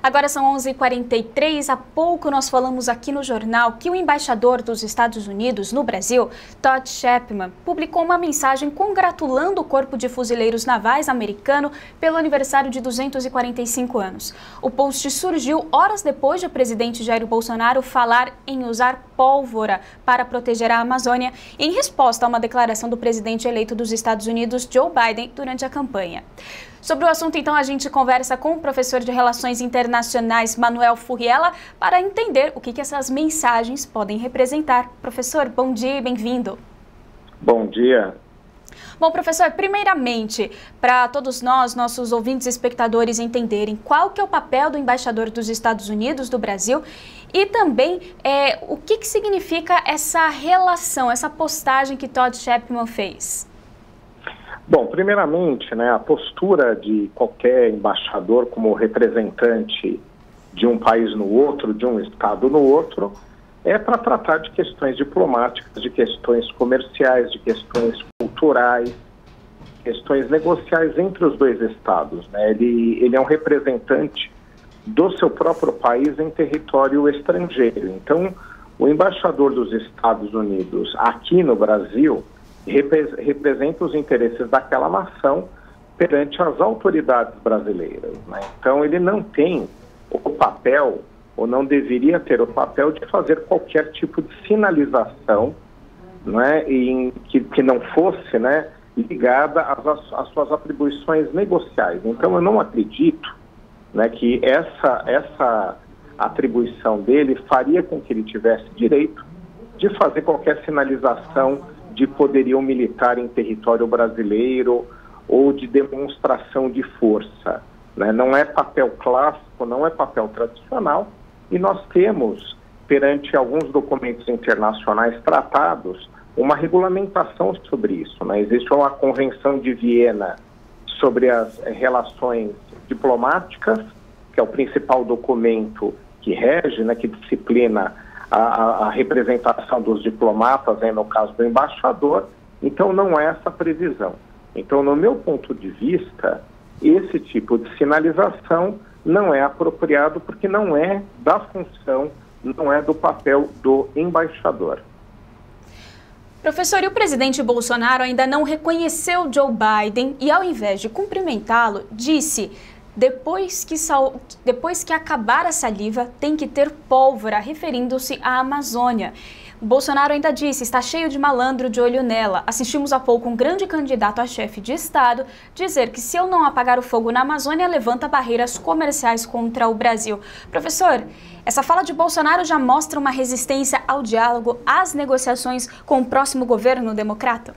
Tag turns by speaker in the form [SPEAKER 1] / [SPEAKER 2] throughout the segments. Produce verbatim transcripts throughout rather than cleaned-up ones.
[SPEAKER 1] Agora são onze e quarenta e três, há pouco nós falamos aqui no jornal que o embaixador dos Estados Unidos no Brasil, Todd Chapman, publicou uma mensagem congratulando o Corpo de Fuzileiros Navais americano pelo aniversário de duzentos e quarenta e cinco anos. O post surgiu horas depois de o presidente Jair Bolsonaro falar em usar pólvora para proteger a Amazônia, em resposta a uma declaração do presidente eleito dos Estados Unidos, Joe Biden, durante a campanha. Sobre o assunto, então, a gente conversa com o professor de Relações Internacionais, Manuel Furriela, para entender o que, que essas mensagens podem representar. Professor, bom dia e bem-vindo.
[SPEAKER 2] Bom dia.
[SPEAKER 1] Bom, professor, primeiramente, para todos nós, nossos ouvintes e espectadores entenderem qual que é o papel do embaixador dos Estados Unidos do Brasil e também é, o que, que significa essa relação, essa postagem que Todd Chapman fez.
[SPEAKER 2] Bom, primeiramente, né, a postura de qualquer embaixador como representante de um país no outro, de um estado no outro, é para tratar de questões diplomáticas, de questões comerciais, de questões culturais, questões negociais entre os dois estados, né? Ele, ele é um representante do seu próprio país em território estrangeiro. Então, o embaixador dos Estados Unidos aqui no Brasil representa os interesses daquela nação perante as autoridades brasileiras, né? Então ele não tem o papel, ou não deveria ter o papel de fazer qualquer tipo de sinalização, né, em, que, que não fosse, né, ligada às, às suas atribuições negociais. Então eu não acredito, né, que essa, essa atribuição dele faria com que ele tivesse direito de fazer qualquer sinalização de poderio militar em território brasileiro ou de demonstração de força, né? Não é papel clássico, não é papel tradicional, e nós temos, perante alguns documentos internacionais tratados, uma regulamentação sobre isso, né? Existe uma Convenção de Viena sobre as relações diplomáticas, que é o principal documento que rege, né, que disciplina A, a representação dos diplomatas, né, no caso do embaixador. Então não é essa previsão. Então, no meu ponto de vista, esse tipo de sinalização não é apropriado porque não é da função, não é do papel do embaixador.
[SPEAKER 1] Professor, e o presidente Bolsonaro ainda não reconheceu Joe Biden e, ao invés de cumprimentá-lo, disse: Depois que, sal... Depois que acabar a saliva, tem que ter pólvora, referindo-se à Amazônia. Bolsonaro ainda disse: está cheio de malandro de olho nela. Assistimos há pouco um grande candidato a chefe de Estado dizer que se eu não apagar o fogo na Amazônia, levanta barreiras comerciais contra o Brasil. Professor, essa fala de Bolsonaro já mostra uma resistência ao diálogo, às negociações com o próximo governo democrata?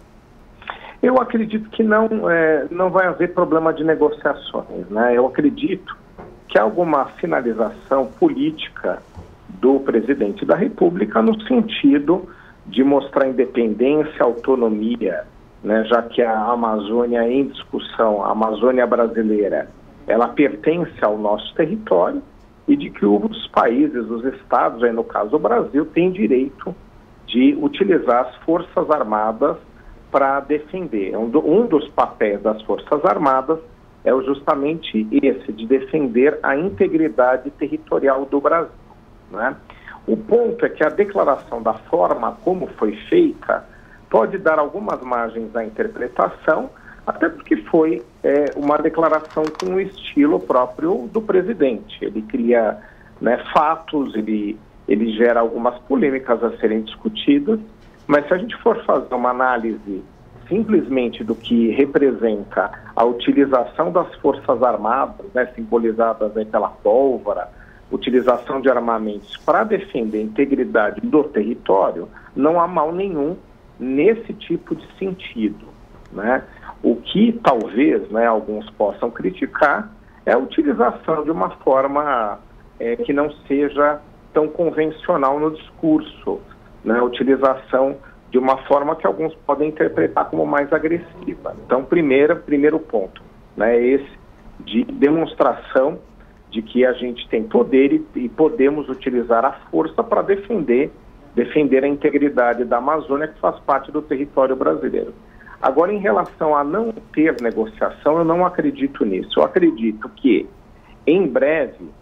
[SPEAKER 2] Eu acredito que não, é, não vai haver problema de negociações, né? Eu acredito que há alguma finalização política do presidente da República no sentido de mostrar independência, autonomia, né? Já que a Amazônia é em discussão, a Amazônia brasileira, ela pertence ao nosso território e de que os países, os estados, aí no caso o Brasil, têm direito de utilizar as forças armadas para defender. Um, do, um dos papéis das Forças Armadas é justamente esse, de defender a integridade territorial do Brasil, né? O ponto é que a declaração, da forma como foi feita, pode dar algumas margens à interpretação, até porque foi é, uma declaração com o estilo próprio do presidente. Ele cria, né, fatos, ele, ele gera algumas polêmicas a serem discutidas. Mas se a gente for fazer uma análise simplesmente do que representa a utilização das Forças Armadas, né, simbolizadas aí pela pólvora, utilização de armamentos para defender a integridade do território, não há mal nenhum nesse tipo de sentido, né? O que talvez, né, alguns possam criticar é a utilização de uma forma é, que não seja tão convencional no discurso, né, a utilização de uma forma que alguns podem interpretar como mais agressiva. Então, primeiro, primeiro ponto, né, esse de demonstração de que a gente tem poder e, e podemos utilizar a força para defender, defender a integridade da Amazônia, que faz parte do território brasileiro. Agora, em relação a não ter negociação, eu não acredito nisso. Eu acredito que, em breve,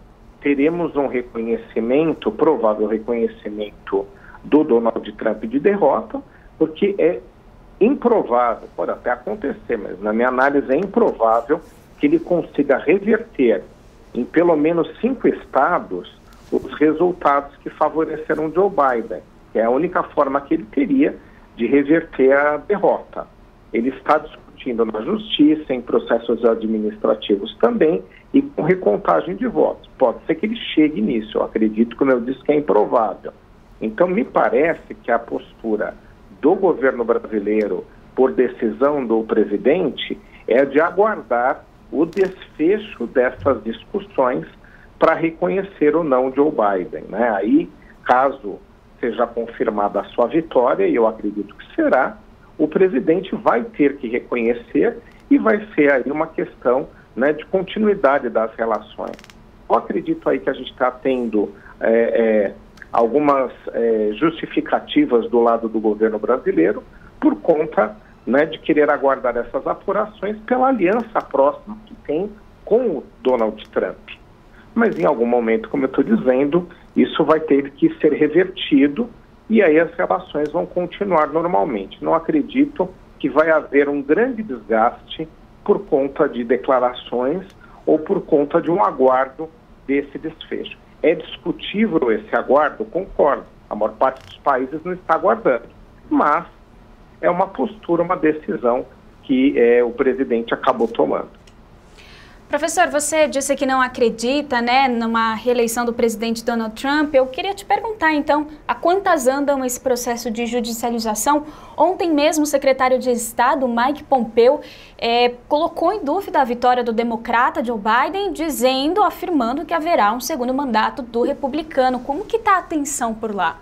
[SPEAKER 2] teremos um reconhecimento, provável reconhecimento do Donald Trump de derrota, porque é improvável, pode até acontecer, mas na minha análise é improvável que ele consiga reverter em pelo menos cinco estados os resultados que favoreceram Joe Biden, que é a única forma que ele teria de reverter a derrota. Ele está discutindo na justiça, em processos administrativos também, e com recontagem de votos. Pode ser que ele chegue nisso, eu acredito, como eu disse, que é improvável. Então, me parece que a postura do governo brasileiro, por decisão do presidente, é de aguardar o desfecho dessas discussões para reconhecer ou não Joe Biden, né? Aí, caso seja confirmada a sua vitória, e eu acredito que será, o presidente vai ter que reconhecer e vai ser aí uma questão, né, de continuidade das relações. Eu acredito aí que a gente está tendo é, é, algumas é, justificativas do lado do governo brasileiro por conta, né, de querer aguardar essas apurações pela aliança próxima que tem com o Donald Trump. Mas em algum momento, como eu estou dizendo, isso vai ter que ser revertido e aí as relações vão continuar normalmente. Não acredito que vai haver um grande desgaste por conta de declarações ou por conta de um aguardo desse desfecho. É discutível esse aguardo? Concordo. A maior parte dos países não está aguardando. Mas é uma postura, uma decisão que é, o presidente acabou tomando.
[SPEAKER 1] Professor, você disse que não acredita, né, numa reeleição do presidente Donald Trump. Eu queria te perguntar, então, a quantas andam esse processo de judicialização? Ontem mesmo o secretário de Estado, Mike Pompeo, é, colocou em dúvida a vitória do democrata Joe Biden, dizendo, afirmando que haverá um segundo mandato do republicano. Como que está a tensão por lá?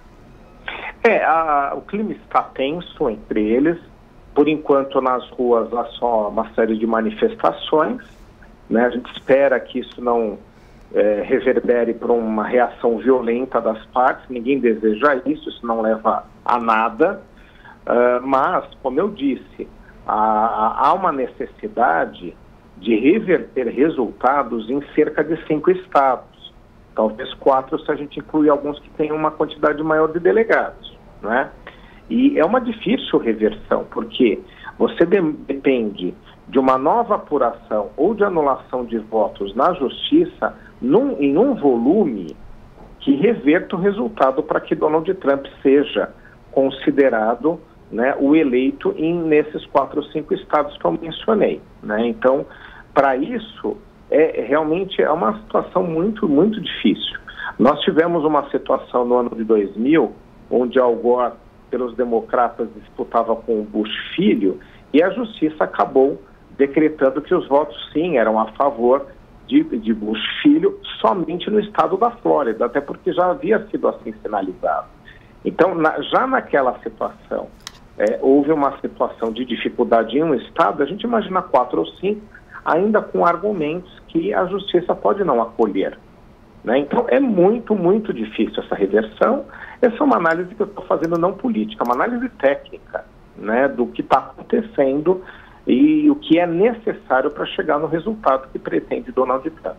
[SPEAKER 2] É, a, o clima está tenso entre eles. Por enquanto, nas ruas há só uma série de manifestações. Né, a gente espera que isso não é, reverbere para uma reação violenta das partes, ninguém deseja isso, isso não leva a nada, uh, mas, como eu disse, há, há uma necessidade de reverter resultados em cerca de cinco estados, talvez quatro se a gente incluir alguns que têm uma quantidade maior de delegados, né? E é uma difícil reversão, porque você de- depende de uma nova apuração ou de anulação de votos na justiça num, em um volume que reverta o resultado para que Donald Trump seja considerado, né, o eleito em, nesses quatro ou cinco estados que eu mencionei, né? Então, para isso, é, realmente é uma situação muito, muito difícil. Nós tivemos uma situação no ano de dois mil, onde Al Gore, pelos democratas, disputava com o Bush filho, e a justiça acabou decretando que os votos, sim, eram a favor de, de Bush filho somente no estado da Flórida, até porque já havia sido assim sinalizado. Então, na, já naquela situação, é, houve uma situação de dificuldade em um estado, a gente imagina quatro ou cinco, ainda com argumentos que a justiça pode não acolher, né? Então, é muito, muito difícil essa reversão. Essa é uma análise que eu estou fazendo não política, é uma análise técnica, né, do que está acontecendo e o que é necessário para chegar no resultado que pretende Donald Trump.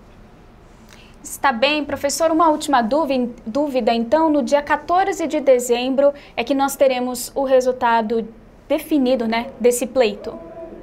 [SPEAKER 1] Está bem, professor. Uma última dúvida, então. No dia quatorze de dezembro é que nós teremos o resultado definido, né, desse pleito.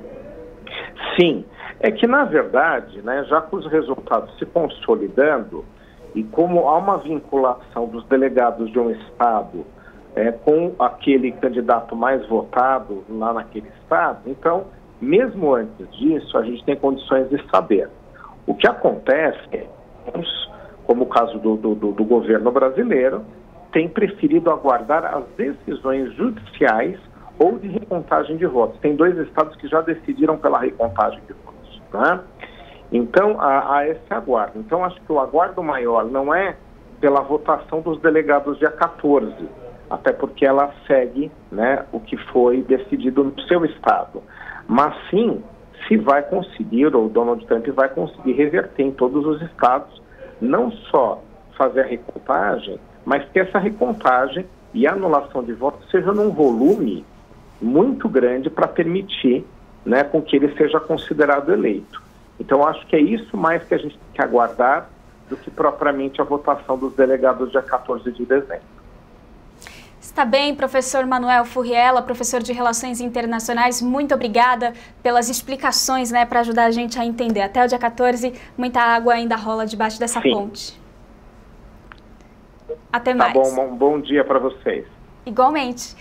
[SPEAKER 2] Sim, é que na verdade, né, já com os resultados se consolidando e como há uma vinculação dos delegados de um estado é, com aquele candidato mais votado lá naquele estado, então, mesmo antes disso, a gente tem condições de saber. O que acontece é, como o caso do, do, do governo brasileiro, tem preferido aguardar as decisões judiciais ou de recontagem de votos. Tem dois estados que já decidiram pela recontagem de votos, né? Então, há, há esse aguardo. Então, acho que o aguardo maior não é pela votação dos delegados dia quatorze, até porque ela segue, né, o que foi decidido no seu estado. Mas sim, se vai conseguir, ou Donald Trump vai conseguir reverter em todos os estados, não só fazer a recontagem, mas que essa recontagem e a anulação de votos seja num volume muito grande para permitir, né, com que ele seja considerado eleito. Então, acho que é isso mais que a gente tem que aguardar do que propriamente a votação dos delegados dia quatorze de dezembro.
[SPEAKER 1] Está bem, professor Manuel Furriela, professor de Relações Internacionais, muito obrigada pelas explicações, né, para ajudar a gente a entender. Até o dia quatorze, muita água ainda rola debaixo dessa
[SPEAKER 2] Sim.
[SPEAKER 1] ponte. Até
[SPEAKER 2] Tá
[SPEAKER 1] mais.
[SPEAKER 2] bom, um bom dia para vocês.
[SPEAKER 1] Igualmente.